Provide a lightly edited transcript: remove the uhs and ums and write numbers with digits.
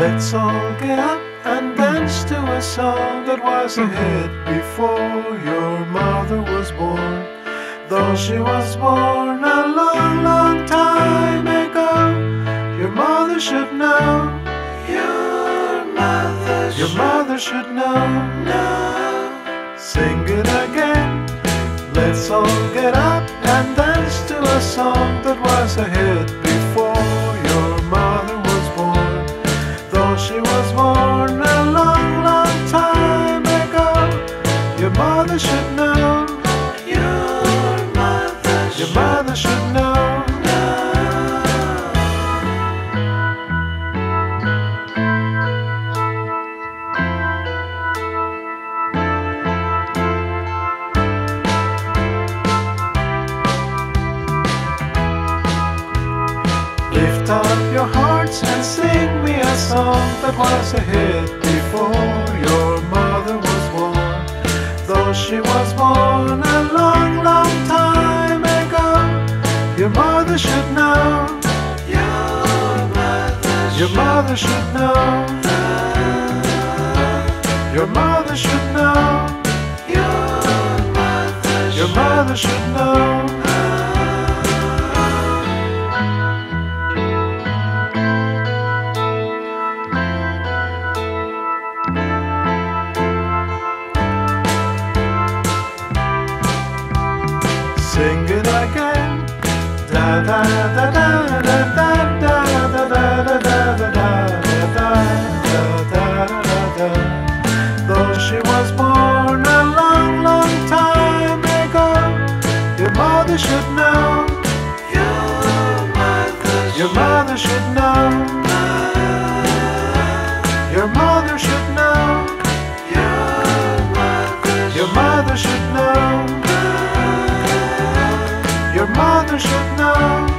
Let's all get up and dance to a song that was a hit before your mother was born. Though she was born a long, long time ago, your mother should know. Your mother should know. Sing it again. Let's all get up and dance to a song that was a hit before your mother was born. Though she was born a long, long time ago, your mother should know. Your mother should know. Lift up your hearts and sing me a song that was a hit before your mother was born. Though she was born a long, long time ago, your mother should know. Your mother should know. Your mother should know. Your mother should know. Sing it again. Da da da da da da da da da da da da da. Though she was born a long, long time ago, your mother should know. Your mother should know. Your mother should know. Your mother should know. Your mother should know.